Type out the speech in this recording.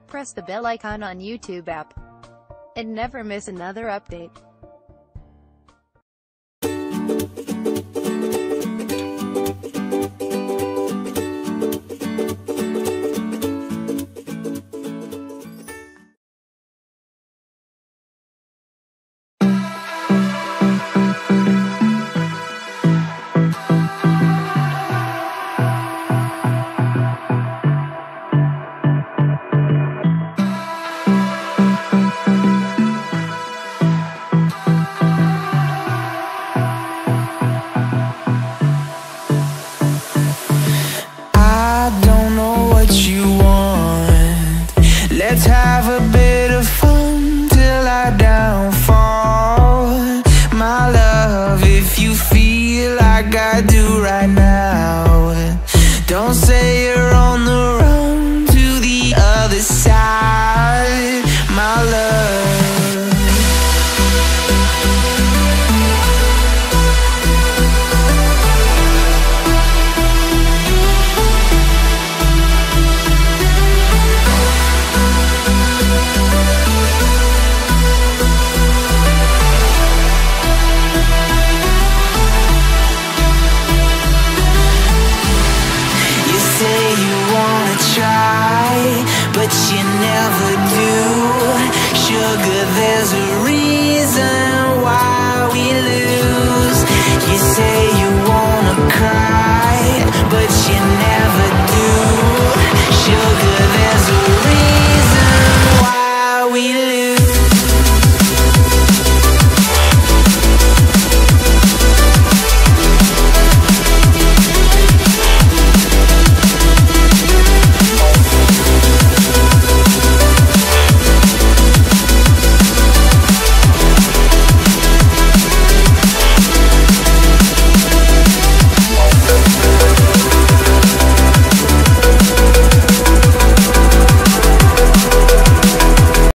Press the bell icon on YouTube app and never miss another update. Let's have a bit of fun till I downfall. My love, if you feel like I do right now, don't say you're on the run to the other side, my love. But you never do. Sugar, there's a